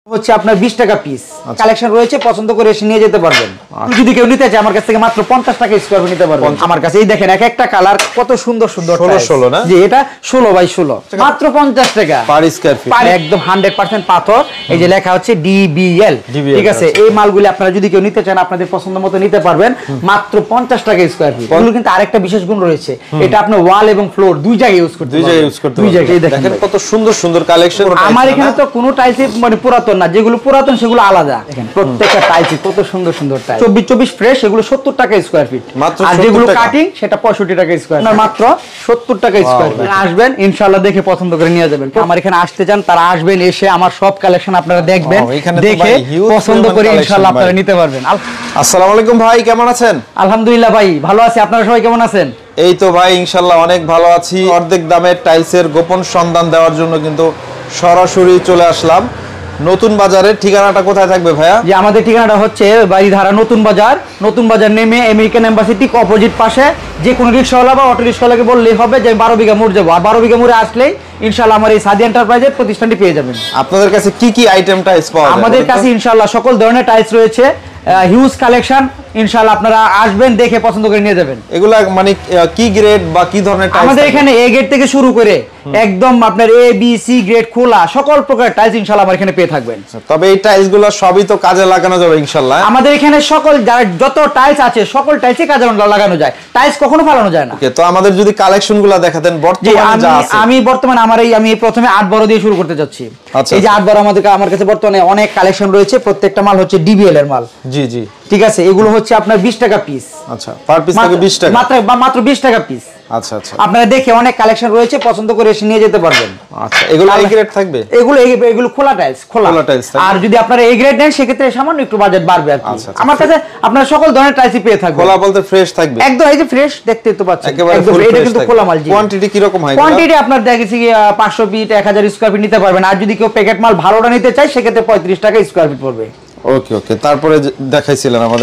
হচ্ছে আপনার 20 টাকা পিস কালেকশন রয়েছে, পছন্দ করে এসে নিয়ে যেতে পারবেন। যদি কেউ নিতে চায় আমার কাছ থেকে মাত্র 50 টাকা স্কয়ার ফিট নিতে পারবেন। আমার কাছে এই দেখেন এক একটা কালার কত সুন্দর সুন্দর 16 না জি, এটা 16 বাই 16 মাত্র 50 টাকা পার স্কয়ার ফিট, একদম 100% পাথর। এই যে লেখা হচ্ছে ডিবিএল, ঠিক আছে। এই মালগুলি আপনারা যদি কেউ নিতে চান আপনাদের পছন্দ মতো নিতে পারবেন মাত্র 50 টাকা স্কয়ার ফিট। এগুলো কিন্তু আরেকটা বিশেষ গুণ রয়েছে, এটা আপনি ওয়াল এবং ফ্লোর দুই জায়গায় ইউজ করতে পারবেন। দুই জায়গায় দেখেন কত সুন্দর সুন্দর কালেকশন। আমার এখানে তো কোনো টাইলস মানে পুরাতন না, যেগুলো পুরাতন সেগুলো আলাদা। দেখেন প্রত্যেকটা টাইলস কত সুন্দর সুন্দর টাইলস। 24 ফ্রেশ এগুলো 70 টাকা স্কয়ার ফিট, আর যেগুলো কাটিং সেটা 65 টাকা স্কয়ার ফিট, মাত্র 70 টাকা স্কয়ার ফিট। আসবেন ইনশাআল্লাহ দেখে পছন্দ করে নিয়ে যাবেন। আমার এখানে আসতে চান তারা আসবেন, এসে আমার সব কালেকশন আপনারা দেখবেন, দেখে পছন্দ করে ইনশাআল্লাহ আপনারা নিতে পারবেন। আসসালামু আলাইকুম ভাই, কেমন আছেন? আলহামদুলিল্লাহ ভাই ভালো আছি, আপনারা সবাই কেমন আছেন? এই তো ভাই ইনশাআল্লাহ অনেক ভালো আছি। অর্ধেক দামের টাইলসের গোপন সন্ধান দেওয়ার জন্য কিন্তু সরাসরি চলে আসলাম নতুন বাজারের। ঠিকানাটা কোথায় থাকবে ভাইয়া? যে আমাদের ঠিকানাটা হচ্ছে বাড়িধারা নতুন বাজার। নতুন বাজার নেমে আমেরিকান এম্বাসি ঠিক অপোজিট পাশে যে কোনো রিকশাওয়ালা বা অটো রিকশাওয়ালাকে বললেই হবে যে 12 বিঘা মোড় যাবো, আর 12 বিঘা মোড়ে আসলেই ইনশাআল্লাহ আমার এই সাদি এন্টারপ্রাইজের প্রতিষ্ঠানটি পেয়ে যাবেন। আপনাদের কাছে কি কি আইটেম টাইলস পাওয়া যায়? আমাদের কাছে ইনশাআল্লাহ সকল ধরনের টাইলস রয়েছে, হিউজ কালেকশন। ইনশাআল্লাহ আপনারা আসবেন, দেখে পছন্দ করে নিয়ে যাবেন। এগুলা মানে কি গ্রেড বা কি ধরনের টাইলস? আমাদের এখানে এ গ্রেড থেকে শুরু করে একদম আপনার এ বি সি গ্রেড খোলা সকল প্রকার টাইলস ইনশাআল্লাহ আমার এখানে পেয়ে থাকবেন। তবে এই টাইলসগুলো সবই তো কাজে লাগানো যাবে ইনশাআল্লাহ। আমাদের এখানে সকল যত টাইলস আছে সকল টাইলসে কাজে লাগানো যায়, টাইলস কখনো ফালানো যায় না। ওকে, তো আমাদের যদি কালেকশনগুলো দেখাতেন বর্তমানে যা আছে। আমি বর্তমানে আমি প্রথমে 8 বড় দিয়ে শুরু করতে যাচ্ছি। এই যে 8 বড় আমার কাছে বর্তমানে অনেক কালেকশন রয়েছে, প্রত্যেকটা মাল হচ্ছে ডিবিএল এর মাল। জি জি, ঠিক আছে। এগুলো হচ্ছে আপনার 20 টাকা পিস। আচ্ছা, পার পিস থেকে 20 টাকা, মাত্র 20 টাকা পিস। আচ্ছা আচ্ছা, আপনারা দেখে অনেক কালেকশন রয়েছে, পছন্দ করে এসে নিয়ে যেতে পারবেন। আচ্ছা, এগুলো এই গ্রেড থাকবে? এগুলো খোলা টাইলস, খোলা টাইলস। আর যদি আপনারা এই গ্রেড নেন সেক্ষেত্রে সামান্য একটু বাজেট বাড়বে আর কি। আমার কাছে আপনারা সকল ধরনের টাইলসই পেয়ে থাকবেন। খোলা বলতে ফ্রেশ থাকবে একদম, এই যে ফ্রেশ দেখতে তো পাচ্ছেন একদম। এটা কিন্তু খোলা মাল। জি, কোয়ান্টিটি কি রকম হয়? কোয়ান্টিটি আপনার দেখেছি 500 ফিট 1000 স্কয়ার ফিট নিতে পারবেন। আর যদি কেউ প্যাকেট মাল ভালোটা নিতে চায় সেক্ষেত্রে 35 টাকা স্কয়ার ফিট পড়বে। ওকে ওকে, তারপরে দেখাইছিলেন আমাদের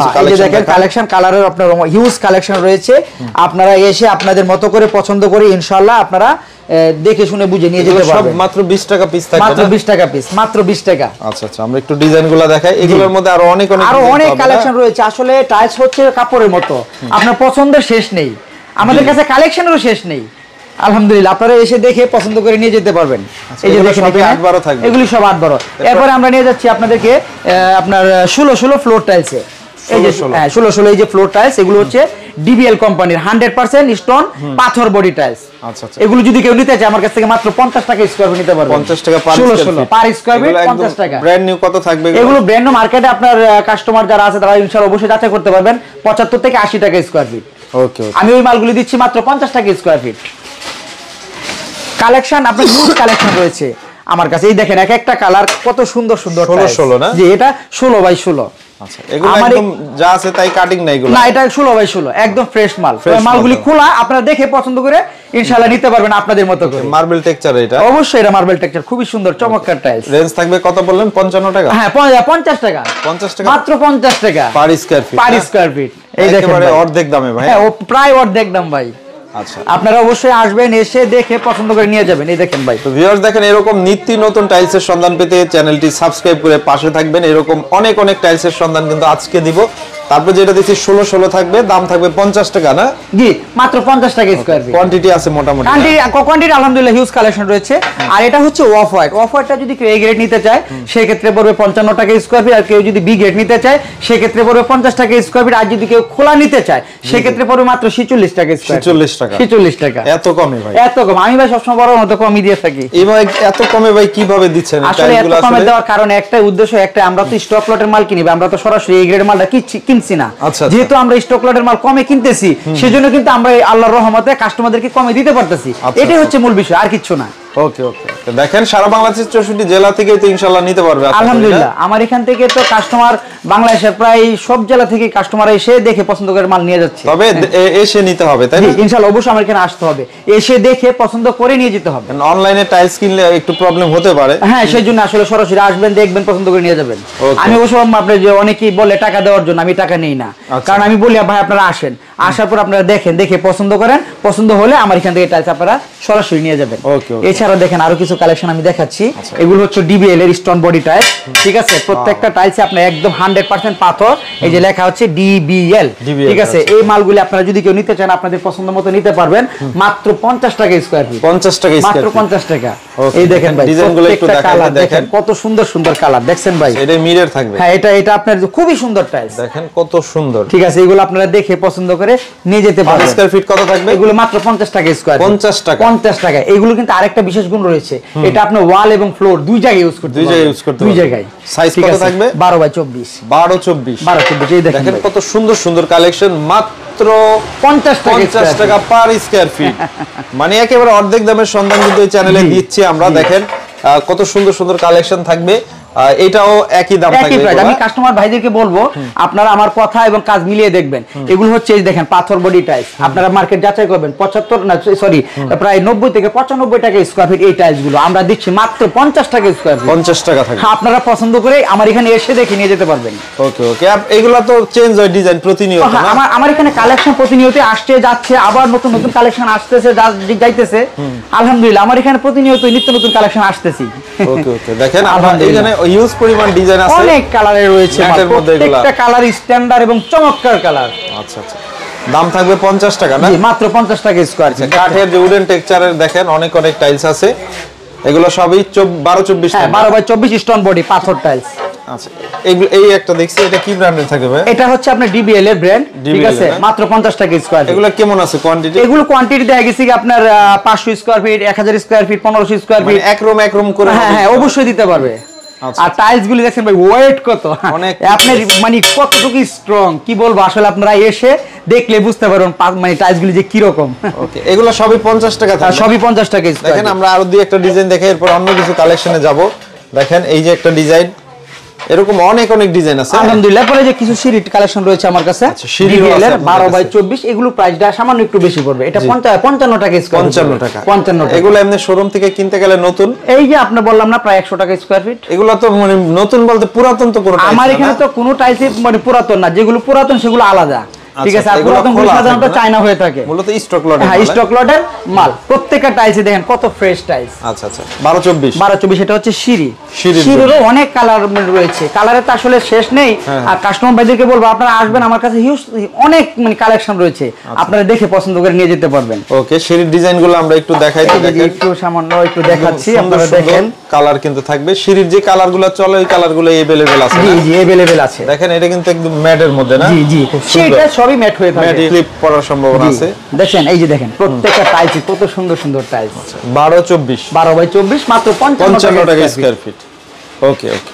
কালেকশন কালারের আপনার হিউজ কালেকশন রয়েছে। আপনারা এসে আপনাদের মতো করে পছন্দ করে ইনশাআল্লাহ আপনারা দেখে শুনে বুঝে নিয়ে যেতে পারবেন। সব মাত্র 20 টাকা পিস থাকে, মাত্র 20 টাকা পিস, মাত্র 20 টাকা। আচ্ছা আচ্ছা, আমরা একটু ডিজাইনগুলো দেখাই। এগুলোর মধ্যে আরো অনেক কালেকশন রয়েছে। আসলে টাইলস হচ্ছে কাপড়ের মতো, আপনার পছন্দের শেষ নেই, আমাদের কাছে কালেকশনেরও শেষ নেই। আলহামদুলিল্লাহ আপনারা এসে দেখে পছন্দ করে নিয়ে যেতে পারবেন। এই যে দেখেন 8 12 থাকবে, এগুলি সব 8 12। এরপর আমরা নিয়ে যাচ্ছি আপনাদেরকে আপনার 16 ফ্লোর টাইলসে। এই যে 16 এই যে ফ্লোর টাইলস, এগুলো হচ্ছে ডিবিএল কোম্পানির 100% স্টোন পাথর বডি টাইলস। আচ্ছা আচ্ছা, এগুলো যদি কেউ নিতে চায় আমার কাছ থেকে মাত্র 50 টাকা স্কয়ার ফিট নিতে পারবেন। 50 টাকা পার 16 পার স্কয়ার ফিট 50 টাকা। ব্র্যান্ড নিউ কত থাকবে এগুলো? ব্র্যান্ড নিউ মার্কেটে আপনার কাস্টমার যারা আছে তারা ইনশাআল্লাহ অবশ্যই যাচাই করতে পারবেন, 75 থেকে 80 টাকা স্কয়ার ফিট। ওকে, আমি ওই মালগুলো দিচ্ছি মাত্র 50 টাকা স্কয়ার ফিট। কালেকশন আপনার হিউজ কালেকশন রয়েছে আমার কাছে। এই দেখেন এক একটা কালার কত সুন্দর সুন্দর 16 না? জি, এটা 16 বাই 16। আচ্ছা, এগুলো একদম যা আছে তাই কাটিং না এগুলো? না, এটা 16 বাই 16 একদম ফ্রেশ মাল। মালগুলি খোলা, আপনারা দেখে পছন্দ করে ইনশাআল্লাহ নিতে পারবেন আপনাদের মতো করে। মার্বেল টেক্সচার এটা? অবশ্যই এটা মার্বেল টেক্সচার, খুবই সুন্দর চমৎকার টাইলস। রেঞ্জ থাকবে কত বললেন? 55 টাকা? হ্যাঁ 50 টাকা। 50 টাকা মাত্র 50 টাকা per square feet, per square feet. এই দেখেন একেবারে অর্ধেক দামে ভাই। হ্যাঁ, প্রায় অর্ধেক দাম ভাই। আচ্ছা, আপনারা অবশ্যই আসবেন, এসে দেখে পছন্দ করে নিয়ে যাবেন। এই দেখেন ভাই। তো ভিউয়ার্স দেখেন, এরকম নিত্য নতুন টাইলসের সন্ধান পেতে চ্যানেলটি সাবস্ক্রাইব করে পাশে থাকবেন। এরকম অনেক টাইলসের সন্ধান কিন্তু আজকে দিব। তারপর যেটা দিচ্ছি 16 থাকবে, দাম থাকবে 50 টাকা না? জি, মাত্র 50 টাকা স্কয়ার ফিট। কোয়ান্টিটি আছে মোটামুটি? কোয়ান্টিটি আলহামদুলিল্লাহ হিউজ কালেকশন রয়েছে। আর এটা হচ্ছে অফ হোয়াইট। অফ হোয়াইটটা যদি কেউ এ গ্রেড নিতে চায় সেক্ষেত্রে পড়বে 55 টাকা স্কয়ার ফিট। আর কেউ যদি বি গ্রেড নিতে চায় সেক্ষেত্রে পড়বে 50 টাকা স্কয়ার ফিট। আর যদি কেউ খোলা নিতে চায় সেক্ষেত্রে পড়বে মাত্র 46 টাকা স্কয়ার। 46 টাকা? 46 টাকা। এত কমে ভাই? এত কম? আমি ভাই সবসময় বড় মতো কমই দিয়ে থাকি। এবার এত কমে ভাই কিভাবে দিচ্ছেন? আসলে এত কমে দেওয়ার কারণে একটাই উদ্দেশ্য, একটা আমরা তো স্টক লটের মাল কিনি, আমরা তো সরাসরি এই গ্রেড মালটা কিনছি না। যেহেতু আমরা স্টক লটের মাল কমে কিনতেছি সেজন্য কিন্তু আমরা আল্লাহর রহমতে কাস্টমারদেরকে কমে দিতে পারতেছি। এটাই হচ্ছে মূল বিষয়, আর কিছু না। ওকে ওকে, দেখেন সারা বাংলাদেশের 64 জেলা থেকে তো ইনশাআল্লাহ নিতে পারবে আলহামদুলিল্লাহ। আমার এখান থেকে তো কাস্টমার বাংলাদেশের প্রায় সব জেলা থেকে কাস্টমার এসে দেখে পছন্দ করে মাল নিয়ে যাচ্ছে। তবে এসে নিতে হবে, তাই না? ইনশাআল্লাহ অবশ্যই আমার এখানে আসতে হবে, এসে দেখে পছন্দ করে নিয়ে যেতে হবে। অনলাইনে টাইলস কিনলে একটু প্রবলেম হতে পারে। হ্যাঁ, সেজন্য আসলে সরাসরি আসবেন, দেখবেন, পছন্দ করে নিয়ে যাবেন। আমি অবশ্য আপনার যে অনেকেই বলে টাকা দেওয়ার জন্য, আমি টাকা নেই না। কারণ আমি বলি ভাই আপনারা আসেন, আসার পর আপনারা দেখেন, দেখে পছন্দ করেন, পছন্দ হলে আমার এখান থেকে টাইলস আপনারা সরাসরি নিয়ে যাবেন। এছাড়া দেখেন আরো কিছু কালেকশন আমি দেখাচ্ছি। এগুলো হচ্ছে ডিবিএল এর স্টোন বডি টাইলস, ঠিক আছে? প্রত্যেকটা টাইলসে আপনার একদম 100% পাথর, এই যে লেখা হচ্ছে ডিবিএল, ঠিক আছে? এই মালগুলি আপনারা যদি কেউ নিতে চান আপনাদের পছন্দ মতো নিতে পারবেন, মাত্র 50 টাকা স্কয়ার ফিট। 50 টাকা স্কয়ার ফিট, মাত্র 50 টাকা। এই দেখেন ভাই, ডিজাইনগুলো একটু দেখাই, দেখেন কত সুন্দর সুন্দর কালার, দেখছেন ভাই? এটা মিরর থাকবে। হ্যাঁ, এটা আপনার খুবই সুন্দর টাইলস, দেখেন কত সুন্দর, ঠিক আছে? এগুলো আপনারা দেখে পছন্দ করে নিয়ে যেতে পারবেন। স্কয়ার ফিট কত থাকবে? এগুলো মাত্র 50 টাকা স্কয়ার। 50 টাকা, 50 টাকা। এগুলো কিন্তু আরেকটা বিশেষ গুণ রয়েছে, এটা আপনি ওয়াল এবং ফ্লোর দুই জায়গায় ইউজ করতে পারবেন, দুই জায়গায়। সাইজ কত থাকবে? 12 বাই 24। 12 24, 12 24। এই দেখেন কত সুন্দর সুন্দর কালেকশন, মাত্র 50 টাকা পার স্কয়ার ফিট। মানে একেবারে অর্ধেক দামের সন্ধান কিন্তু এই চ্যানেলে দিচ্ছি আমরা। দেখেন কত সুন্দর সুন্দর কালেকশন থাকবে, এটাও একই দাম থাকবে। আমি কাস্টমার ভাইদেরকে বলবো আপনারা আমার কথা এবং কাজ মিলিয়ে দেখবেন। এগুলো হচ্ছে এই দেখেন পাথর বডি টাইলস, আপনারা মার্কেট যাচাই করবেন, 75 না সরি প্রায় 90 থেকে 95 টাকা স্কয়ার ফিট এই টাইলস গুলো আমরা দিচ্ছি মাত্র 50 টাকা স্কয়ার ফিট। 50 টাকা থাকে। আপনারা পছন্দ করে আমার এখানে এসে দেখে নিয়ে যেতে পারবেন। ওকে ওকে, এগুলো তো চেঞ্জ হয় ডিজাইন প্রতিনিয়ত না? আমার এখানে কালেকশন প্রতিনিয়ত আসছে যাচ্ছে, আবার নতুন নতুন কালেকশন আসতেছে যাইতেছে। আলহামদুলিল্লাহ আমার এখানে প্রতিনিয়ত নিত্য নতুন কালেকশন আসতেছি। ওকে ওকে, দেখেন আমরা এখানে হিউজ পরিমাণ ডিজাইন আছে, অনেক কালারের রয়েছে, প্রত্যেকটা কালার স্ট্যান্ডার্ড এবং চমৎকার কালার। আচ্ছা আচ্ছা, দাম থাকবে 50 টাকা না? জি, মাত্র 50 টাকা স্কয়ার ফিট। কাঠের যে উডেন টেক্সচারের দেখেন অনেক অনেক টাইলস আছে, এগুলো সবই 12 24। হ্যাঁ, 12 বাই 24 স্টোন বডি পাথর টাইলস। আচ্ছা, এই একটা দেখছি, এটা কি ব্র্যান্ডের থাকে ভাই? এটা হচ্ছে আপনার ডিবিএল এর ব্র্যান্ড, ঠিক আছে? মাত্র 50 টাকা স্কয়ার ফিট। এগুলো কেমন আছে কোয়ান্টিটি? এগুলো কোয়ান্টিটি দেয়া গেছে কি আপনার 500 square feet, 1000 square feet, 1500 square feet, এক রুম করে। হ্যাঁ অবশ্যই দিতে পারবে। আর টাইলস গুলি দেখেন ভাই ওয়েট কত, আপনার মানে কতটুকু স্ট্রং কি বলবো, আসলে আপনারা এসে দেখলে বুঝতে পারবেন মানে টাইলস গুলি যে কি রকম। ওকে, এগুলো সবই 50 টাকা থাকে? সবই 50 টাকা। দেখেন আমরা আরো দুই একটা ডিজাইন দেখাই, এরপর অন্য কিছু কালেকশনে যাব। দেখেন এই যে একটা ডিজাইন, এরকম অনেক অনেক ডিজাইন আছে আলহামদুলিল্লাহ। পরে যে কিছু সিঁড়ি কালেকশন রয়েছে আমার কাছে, ডিবিএল এর 12 বাই 24, এগুলো প্রাইসটা সামান্য একটু বেশি পড়বে। এটা 55 টাকা স্কয়ার ফিট। 55 টাকা। 55 টাকা। এগুলো এমনি শোরুম থেকে কিনতে গেলে নতুন, এই যে আপনি বললাম না প্রায় 100 টাকা স্কয়ার ফিট। এগুলো তো মানে নতুন বলতে পুরাতন তো কোনো টাইলস না? আমার এখানে তো কোনো টাইলস মানে পুরাতন না, যেগুলো পুরাতন সেগুলো আলাদা, ঠিক আছে? আর পুরাতনগুলো সাধারণত চায়না হয়ে থাকে, মূলত স্টক লট। হ্যাঁ, স্টক লটের মাল। প্রত্যেকটা টাইলসে দেখেন কত ফ্রেশ টাইলস। আচ্ছা আচ্ছা, 12 24। 12 24 এটা হচ্ছে সিঁড়ি। সিঁড়িরও অনেক কালার রয়েছে, কালারের তো আসলে শেষ নেই। আর কাস্টমার ভাইদেরকে বলবো আপনারা আসবেন, আমার কাছে হিউজ অনেক মানে কালেকশন রয়েছে, আপনারা দেখে পছন্দ করে নিয়ে যেতে পারবেন। ওকে, সিঁড়ির ডিজাইনগুলো আমরা একটু দেখাই তো, দেখেন একটু সামান্য একটু দেখাচ্ছি, আপনারা দেখেন কালার কিন্তু থাকবে। সিঁড়ির যে কালারগুলো চলে ওই কালারগুলো अवेलेबल আছে? জি জি अवेलेबल আছে। দেখেন এটা কিন্তু একদম ম্যাটের মধ্যে না? জি জি, সেটা সবই ম্যাট হয়ে থাকে, ক্লিপ পড়ার সম্ভাবনা আছে। দেখেন এই যে দেখেন প্রত্যেকটা টাইলস কত সুন্দর সুন্দর টাইলস। 12 24, 12 বাই 24 মাত্র 55 টাকা স্কয়ার ফিট। ওকে ওকে,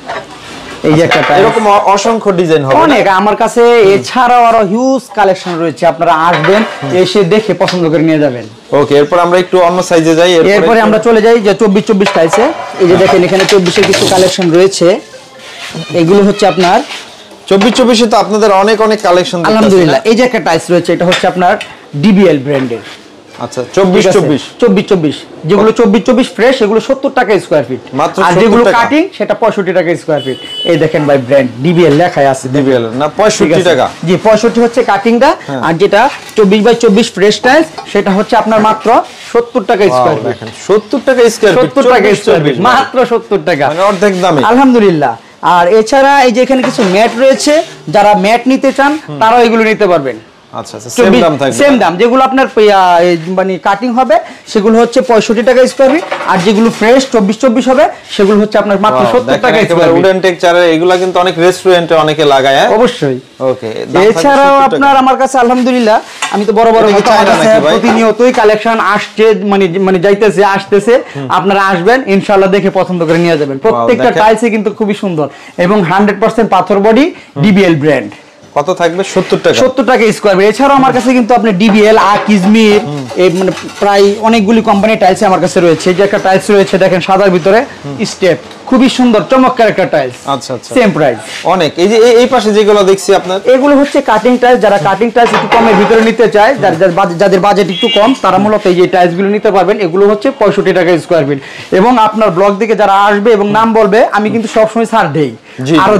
এই যে একটা টাইলস, এরকম অসংখ্য ডিজাইন হবে অনেক আমার কাছে। এছাড়াও আরো হিউজ কালেকশন রয়েছে, আপনারা আসবেন এসে দেখে পছন্দ করে নিয়ে যাবেন। ওকে, এরপর আমরা একটু অন্য সাইজে যাই। এরপরে আমরা চলে যাই যে 24 24 টাইলসে। এই যে দেখেন এখানে 24 এর কিছু কালেকশন রয়েছে, এগুলো হচ্ছে আপনার 24 24 তো আপনাদের অনেক অনেক কালেকশন দেখতে আলহামদুলিল্লাহ। এই যে একটা টাইলস রয়েছে, এটা হচ্ছে আপনার ডিবিএল ব্র্যান্ডের। আচ্ছা, 24 24 24 24, যেগুলো 24 24 ফ্রেশ এগুলো 70 টাকা স্কয়ার ফিট, আর যেগুলো কাটিং সেটা 65 টাকা স্কয়ার ফিট। এই দেখেন ভাই ব্র্যান্ড ডিবিএল লেখাই আছে, ডিবিএল না 65 টাকা। জি, 65 হচ্ছে কাটিংটা, আর যেটা 24 বাই 24 ফ্রেশ টাইলস সেটা হচ্ছে আপনার মাত্র 70 টাকা স্কয়ার ফিট। দেখেন 70 টাকা স্কয়ার ফিট, 70 টাকা স্কয়ার ফিট, মাত্র 70 টাকা, মানে অর্ধেক দামে আলহামদুলিল্লাহ। আর এছাড়া এই যে এখানে কিছু ম্যাট রয়েছে, যারা ম্যাট নিতে চান তারাও এগুলো নিতে পারবেন। আচ্ছা আচ্ছা, সেম দাম থাকবে, সেম দাম। যেগুলো আপনার মানে কাটিং হবে সেগুলো হচ্ছে 65 টাকা স্কয়ার ফিট, আর যেগুলো ফ্রেশ 24 24 হবে সেগুলো হচ্ছে আপনার মাত্র 70 টাকা স্কয়ার ফিট। উডেন টেক্সচারে এগুলা কিন্তু অনেক রেস্টুরেন্টে অনেকে লাগায়। হ্যাঁ অবশ্যই। ওকে, এছাড়াও আপনার আমার কাছে আলহামদুলিল্লাহ আমি তো বড় বড় প্রতিনিয়তই কালেকশন আসছে, মানে যাইতেছে আসতেছে, আপনারা আসবেন ইনশাআল্লাহ দেখে পছন্দ করে নিয়ে যাবেন। প্রত্যেকটা টাইলসে কিন্তু খুবই সুন্দর এবং 100% পাথর বডি ডিবিএল ব্র্যান্ড। কত থাকবে? 70 টাকা। 70 টাকা স্কয়ার ফিট। এছাড়াও আমার কাছে কিন্তু আপনি ডিবিএল কিজমির এই মানে প্রায় অনেকগুলি কোম্পানি টাইলস আমার কাছে রয়েছে। যে একটা টাইলস রয়েছে দেখেন সাদার ভিতরে স্টেপ, খুবই সুন্দর চমৎকার একটা টাইলস। আচ্ছা আচ্ছা, সেম প্রাইস। অনেক। এই যে এই পাশে যেগুলো দেখছি আপনার, এগুলো হচ্ছে কাটিং টাইলস। যারা কাটিং টাইলস একটু কমের ভিতরে নিতে চায়, যাদের বাজেট একটু কম, তারা মূলত এই যে টাইলস গুলো নিতে পারবেন। এগুলো হচ্ছে 65 টাকা স্কয়ার ফিট। এবং আপনার ব্লগ দিকে যারা আসবে এবং নাম বলবে, আমি কিন্তু সবসময় ছাড় দেই, আরো দেব।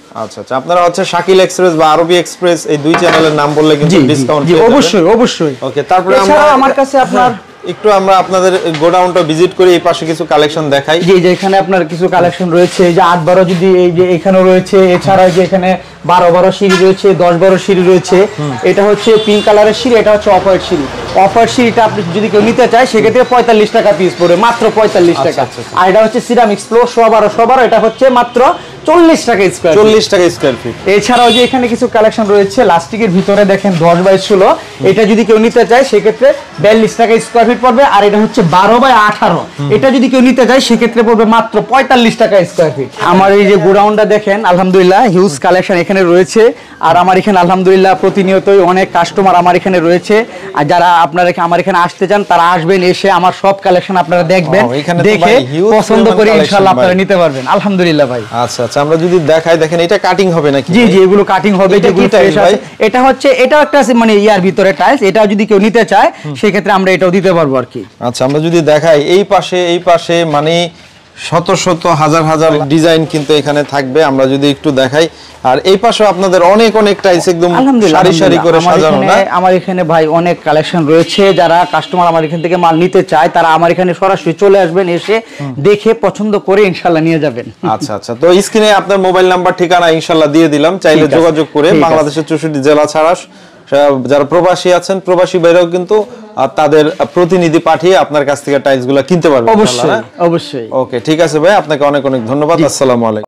আচ্ছা আচ্ছা, আপনারা হচ্ছে শাকিল এক্সপ্রেস বা আরবি এক্সপ্রেস এই দুই চ্যানেলের নাম বললে কিন্তু ডিসকাউন্ট জি অবশ্যই অবশ্যই। ওকে, তারপরে আমরা আমার কাছে আপনার একটু আমরা আপনাদের গোডাউনটা ভিজিট করি, এই পাশে কিছু কালেকশন দেখাই। জি, যে এখানে আপনার কিছু কালেকশন রয়েছে, এই যে 8-12 যদি এই যে এখানেও রয়েছে, এছাড়া যে এখানে 12-12 সিঁড়ি রয়েছে, 10-12 সিঁড়ি রয়েছে। এটা হচ্ছে পিঙ্ক কালারের সিঁড়ি, এটা হচ্ছে অফ হোয়াইট সিঁড়ি। অফ হোয়াইট সিঁড়িটা আপনি যদি কেউ নিতে চায় সেক্ষেত্রে 45 টাকা পিস পড়বে, মাত্র 45 টাকা। আর এটা হচ্ছে সিরামিক্স ফ্লোর 112 এটা হচ্ছে মাত্র 40 টাকা স্কয়ার, 40 টাকা স্কয়ার ফিট। এছাড়াও যে এখানে কিছু কালেকশন রয়েছে লাস্টিকের ভিতরে দেখেন 10/16, এটা যদি কেউ নিতে চায় সেক্ষেত্রে 42 টাকা স্কয়ার ফিট পড়বে। আর এটা হচ্ছে 12/18, এটা যদি কেউ নিতে চায় সেক্ষেত্রে পড়বে মাত্র 45 টাকা স্কয়ার ফিট। আমার এই যে গোডাউনটা দেখেন আলহামদুলিল্লাহ হিউজ কালেকশন এখানে রয়েছে। আর আমার এখানে আলহামদুলিল্লাহ প্রতিনিয়তই অনেক কাস্টমার আমার এখানে রয়েছে। আর যারা আপনারা আমার এখানে আসতে চান তারা আসবেন, এসে আমার সব কালেকশন আপনারা দেখবেন, দেখে পছন্দ করে ইনশাআল্লাহ আপনারা নিতে পারবেন আলহামদুলিল্লাহ ভাই। আচ্ছা আচ্ছা, আমরা যদি দেখাই, দেখেন এটা কাটিং হবে নাকি? জি জি, এগুলো কাটিং হবে, যেগুলো ফ্রেশ আছে। এটা হচ্ছে এটাও একটা মানে ইয়ার ভিতরে টাইলস, এটাও যদি কেউ নিতে চায় সেই ক্ষেত্রে আমরা এটাও দিতে পারবো আর কি। আচ্ছা, আমরা যদি দেখাই এই পাশে মানে শত শত হাজার হাজার ডিজাইন কিন্তু এখানে থাকবে, আমরা যদি একটু দেখাই। আর এই পাশে আপনাদের অনেক অনেক টাইলস একদম সারি সারি করে সাজানো না? আমার এখানে ভাই অনেক কালেকশন রয়েছে, যারা কাস্টমার আমার এখান থেকে মাল নিতে চায় তারা আমার এখানে সরাসরি চলে আসবেন, এসে দেখে পছন্দ করে ইনশাআল্লাহ নিয়ে যাবেন। আচ্ছা আচ্ছা, তো স্ক্রিনে আপনার মোবাইল নাম্বার ঠিকানা ইনশাআল্লাহ দিয়ে দিলাম, চাইলে যোগাযোগ করে বাংলাদেশের 64 জেলা ছাড়া যারা প্রবাসী আছেন, প্রবাসী বাইরেও কিন্তু তাদের প্রতিনিধি পাঠিয়ে আপনার কাছ থেকে টাইলস গুলো কিনতে পারবেন। অবশ্যই অবশ্যই। ওকে, ঠিক আছে ভাই, আপনাকে অনেক অনেক ধন্যবাদ। আসসালামু আলাইকুম।